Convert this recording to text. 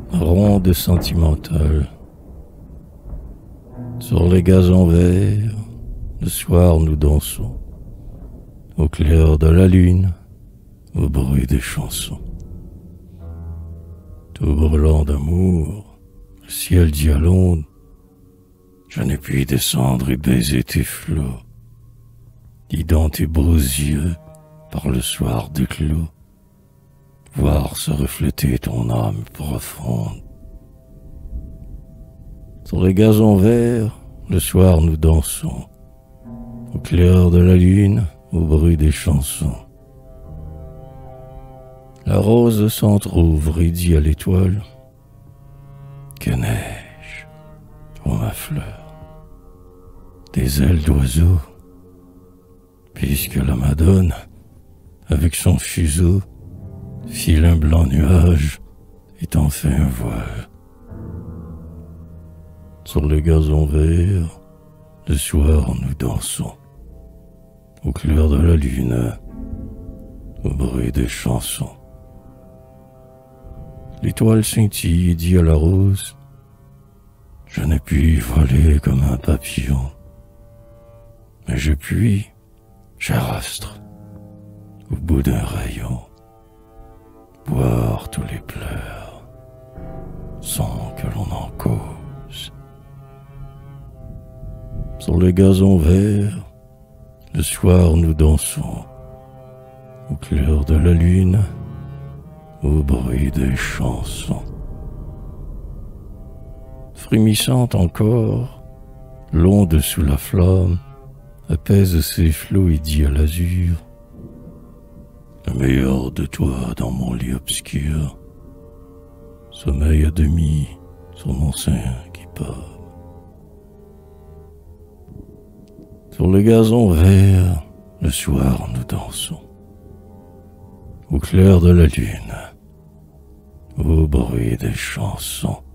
ronde et sentimentale. Sur les gazons verts, le soir nous dansons, au clair de la lune, au bruit des chansons. Tout brûlant d'amour, le ciel dit à l'onde, je ne puis descendre et baiser tes flots, dis dans tes beaux yeux, par le soir d'éclos, voir se refléter ton âme profonde. Sur les gazons verts, le soir nous dansons, au clair de la lune, au bruit des chansons. La rose s'entr'ouvre et dit à l'étoile, que n'ai-je, ô ma fleur, des ailes d'oiseau, puisque la Madone, avec son fuseau, file un blanc nuage et t'en fait un voile. Sur les gazons verts, le soir nous dansons, au clair de la lune, au bruit des chansons. L'étoile scintille et dit à la rose, je ne puis voler comme un papillon, mais je puis, cher astre, au bout d'un rayon, boire tous les pleurs sans que l'on en cause. Sur les gazons verts, le soir nous dansons, au clair de la lune, au bruit des chansons. Frémissante encore, l'onde sous la flamme apaise ses flots et dit à l'azur, le meilleur de toi dans mon lit obscur, sommeille à demi sur mon sein qui pâme. Sur le gazon vert, le soir nous dansons, au clair de la lune, au bruit des chansons.